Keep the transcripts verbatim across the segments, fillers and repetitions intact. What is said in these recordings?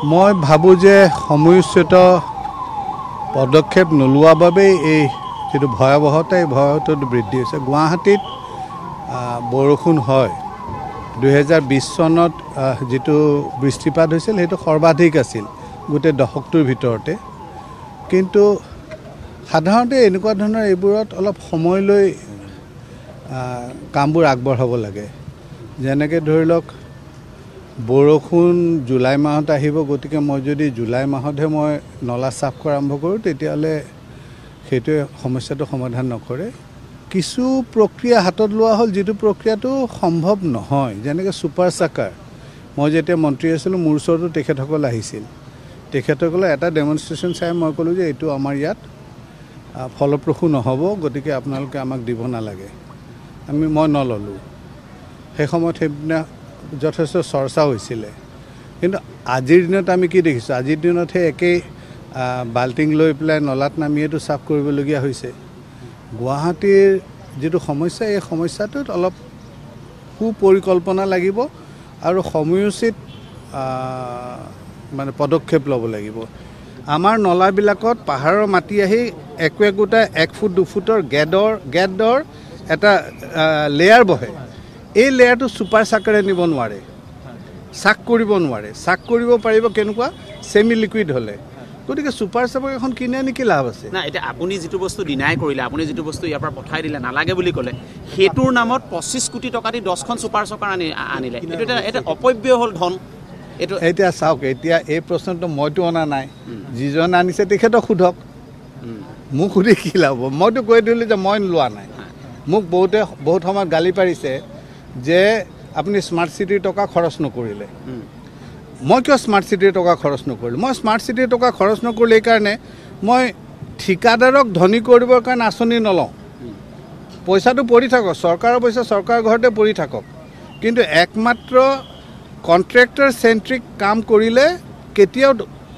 মই ভাবোঁ যে সময়োচিত পদক্ষেপ নোলোৱাৰ বাবেই এই যিটো ভয়াৱহতা এই ভয়াৱহতাটো বৃদ্ধি হৈছে। গুৱাহাটীত বৰষুণ হয়, দুহেজাৰ বিছ চনত যিটো বৃষ্টিপাত হৈছিল সেইটো সৰ্বাধিক আছিল গোটেই দশকটোৰ ভিতৰতে। কিন্তু সাধাৰণতে এনেকুৱা ধৰণৰ এইবোৰত অলপ সময় লৈ কামবোৰ আগবঢ়াব লাগে। যেনেকৈ ধৰি লওক বৰষুণ জুলাই মাহত আহিব, গতিকে মই যদি জুলাই মাহতহে মই নলা চাফ কৰা আৰম্ভ কৰোঁ তেতিয়াহ'লে সেইটোৱে সমস্যাটো সমাধান নকৰে। কিছু প্ৰক্ৰিয়া হাতত লোৱা হ'ল যিটো প্ৰক্ৰিয়াটো সম্ভৱ নহয়, যেনেকৈ ছুপাৰ চাকাৰ। মই যেতিয়া মন্ত্ৰী আছিলোঁ মোৰ ওচৰতো তেখেতসকল আহিছিল, তেখেতসকলে এটা ডেমনষ্ট্ৰেশ্যন চাই মই ক'লোঁ যে এইটো আমাৰ ইয়াত ফলপ্ৰসূ নহ'ব, গতিকে আপোনালোকে আমাক দিব নালাগে। আমি মই নল'লোঁ। সেই সময়ত সেইদিনা যথেষ্ট চৰ্চা হৈছিলে। কিন্তু আজিৰ দিনত আমি কি দেখিছোঁ, আজিৰ দিনতহে একেই বাল্টিং লৈ পেলাই নলাত নামিয়েতো চাফ কৰিবলগীয়া হৈছে। গুৱাহাটীৰ যিটো সমস্যা এই সমস্যাটোত অলপ সুপৰিকল্পনা লাগিব আৰু সময়োচিত মানে পদক্ষেপ ল'ব লাগিব। আমাৰ নলাবিলাকত পাহাৰৰ মাটি আহি একো একোটা এক ফুট দুফুটৰ গেদৰ গেদৰ এটা লেয়াৰ বহে। এই লেয়াৰটো ছুপাৰ চাকাৰে নিব নোৱাৰে, চাক কৰিব নোৱাৰে। চাক কৰিব পাৰিব কেনেকুৱা, ছেমি লিকুইড হ'লে। গতিকে ছুপাৰ চাকাৰ এখন কিনে আনি কি লাভ আছে? না, এতিয়া আপুনি যিটো বস্তু ডিনাই কৰিলে, আপুনি যিটো বস্তু ইয়াৰ পৰা পঠাই দিলে নালাগে বুলি ক'লে, সেইটোৰ নামত পঁচিছ কোটি টকা দি দহখন ছুপাৰ চাকাৰ আনি আনিলে। এইটো এটা এটা অপব্যয় হ'ল ধন। এইটো এতিয়া চাওক, এতিয়া এই প্ৰশ্নটো মইতো অনা নাই, যিজন আনিছে তেখেতক সোধক। মোক সুধি কি লাভ হ'ব? মইতো কৈ দিলোঁ যে মই লোৱা নাই। মোক বহুতে বহুত সময়ত গালি পাৰিছে যে আপুনি স্মাৰ্ট চিটিৰ টকা খৰচ নকৰিলে। মই কিয় স্মাৰ্ট চিটিৰ টকা খৰচ নকৰিলোঁ? মই স্মাৰ্ট চিটিৰ টকা খৰচ নকৰিলোঁ এইকাৰণে মই ঠিকাদাৰক ধনী কৰিবৰ কাৰণে আঁচনি নলওঁ। পইচাটো পৰি থাকক, চৰকাৰৰ পইচা চৰকাৰৰ ঘৰতে পৰি থাকক, কিন্তু একমাত্ৰ কণ্ট্ৰেক্টৰ চেণ্ট্ৰিক কাম কৰিলে কেতিয়াও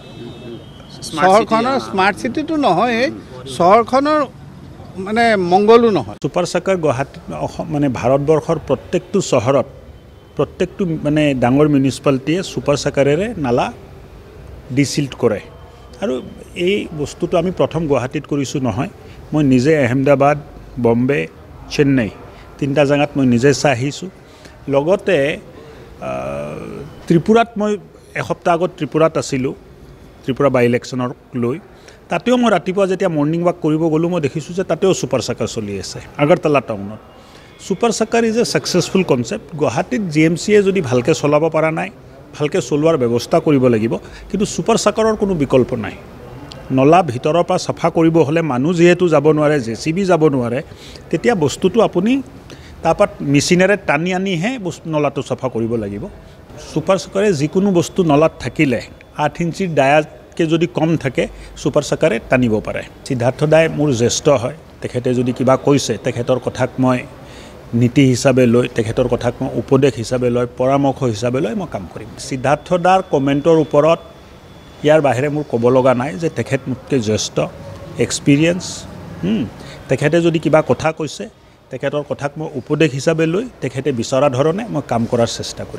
চহৰখনৰ স্মাৰ্ট চিটিটো নহয়, চহৰখনৰ মানে মংগলো নহয়। ছুপাৰ চাকাৰ গুৱাহাটী মানে ভাৰতবৰ্ষৰ প্ৰত্যেকটো চহৰত প্ৰত্যেকটো মানে ডাঙৰ মিউনিচিপালিটিয়ে ছুপাৰ চাকাৰেৰে নালা ডিচিল্ট কৰে। আৰু এই বস্তুটো আমি প্ৰথম গুৱাহাটীত কৰিছোঁ নহয়, মই নিজে আহমেদাবাদ, বম্বে, চেন্নাই তিনিটা জেগাত মই নিজে চাই আহিছোঁ। লগতে ত্ৰিপুৰাত মই এসপ্তাহ আগত ত্ৰিপুৰাত আছিলোঁ, ত্ৰিপুৰা বাই ইলেকশ্যনক লৈ। তাতেও মই ৰাতিপুৱা যেতিয়া মৰ্ণিং ৱাক কৰিব গ'লোঁ, মই দেখিছোঁ যে তাতেও ছুপাৰ চাকাৰ চলি আছে আগৰতলা টাউনত। Super sucker is a successful concept. গুৱাহাটীত জি এম চিয়ে যদি ভালকৈ চলাব পৰা নাই, ভালকৈ চলোৱাৰ ব্যৱস্থা কৰিব লাগিব, কিন্তু ছুপাৰ চাকাৰৰ কোনো বিকল্প নাই। নলা ভিতৰৰ পৰা চাফা কৰিব হ'লে মানুহ যিহেতু যাব নোৱাৰে, জে চি বি যাব নোৱাৰে, তেতিয়া বস্তুটো আপুনি তাৰপৰা মেচিনেৰে টানি আনিহে বস্তু নলাটো চাফা কৰিব লাগিব। ছুপাৰ চাকাৰে যিকোনো বস্তু নলাত থাকিলে আঠ ইঞ্চিৰ ডায়াতকৈ যদি কম থাকে ছুপাৰ চাকাৰে টানিব পাৰে। সিদ্ধাৰ্থ দাই মোৰ জ্যেষ্ঠ হয়, তেখেতে যদি কিবা কৈছে তেখেতৰ কথাক মই নীতি হিচাপে লৈ, তেখেতৰ কথাক মই উপদেশ হিচাপে লৈ, পৰামৰ্শ হিচাপে লৈ মই কাম কৰিম। সিদ্ধাৰ্থ দাৰ কমেণ্টৰ ওপৰত ইয়াৰ বাহিৰে মোৰ ক'ব লগা নাই যে তেখেত মোতকৈ জ্যেষ্ঠ, এক্সপিৰিয়েঞ্চ। তেখেতে যদি কিবা কথা কৈছে তেখেতৰ কথাক মই উপদেশ হিচাপে লৈ তেখেতে বিচৰা ধৰণে মই কাম কৰাৰ চেষ্টা কৰিম।